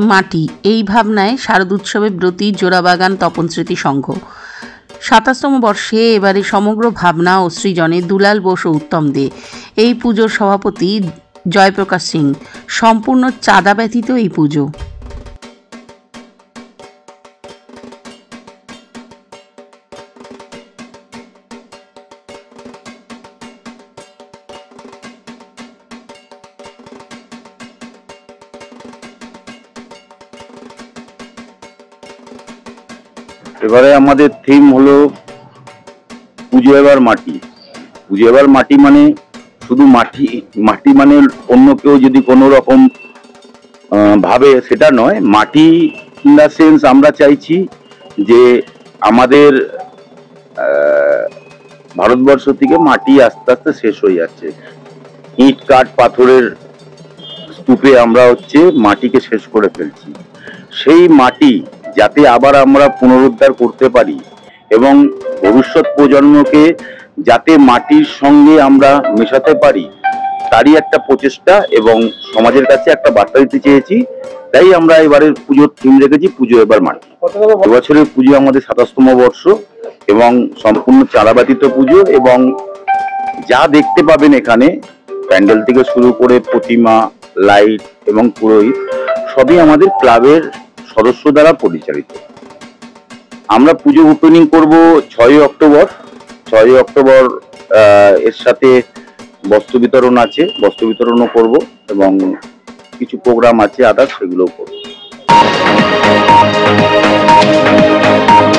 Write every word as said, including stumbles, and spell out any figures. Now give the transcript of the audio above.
মাটি এই ভাবনায় শারদোৎসবে ব্রতী জোড়াবাগান তপন স্মৃতি সংঘ। সাতাশতম বর্ষে এবারে সমগ্র ভাবনা ও সৃজনে দুলাল বোস ও উত্তম দে। এই পুজোর সভাপতি জয়প্রকাশ সিং। সম্পূর্ণ চাঁদা ব্যতীত এই পুজো। এবারে আমাদের থিম হলো পুজো এবার মাটি। পুজো এবার মাটি মানে শুধু মাটি মাটি মানে অন্য কেউ যদি কোনো রকম ভাবে সেটা নয়। মাটি ইন দ্য সেন্স আমরা চাইছি যে আমাদের ভারতবর্ষ থেকে মাটি আস্তে আস্তে শেষ হয়ে যাচ্ছে। ইট কাঠ পাথরের স্তূপে আমরা হচ্ছে মাটিকে শেষ করে ফেলছি। সেই মাটি যাতে আবার আমরা পুনরুদ্ধার করতে পারি এবং ভবিষ্যৎ প্রজন্মকে যাতে মাটির সঙ্গে আমরা মেশাতে পারি, তারই একটা প্রচেষ্টা এবং সমাজের কাছে একটা বার্তা দিতে চেয়েছি। তাই আমরা এবারের পুজোর থিম রেখেছি পুজো এবার মাটি। এবছরের পুজো আমাদের সাতাশতম বর্ষ এবং সম্পূর্ণ চাঁদাবাতিত পুজো, এবং যা দেখতে পাবেন এখানে প্যান্ডেল থেকে শুরু করে প্রতিমা, লাইট এবং পুরোহিত সবই আমাদের ক্লাবের সদস্য দ্বারা পরিচালিত। আমরা পুজো ওপেনিং করব ছয়ই অক্টোবর। ছয়ই অক্টোবর এর সাথে বস্ত্র বিতরণ আছে, বস্ত্র বিতরণও করব এবং কিছু প্রোগ্রাম আছে আদার্স, সেগুলোও করব।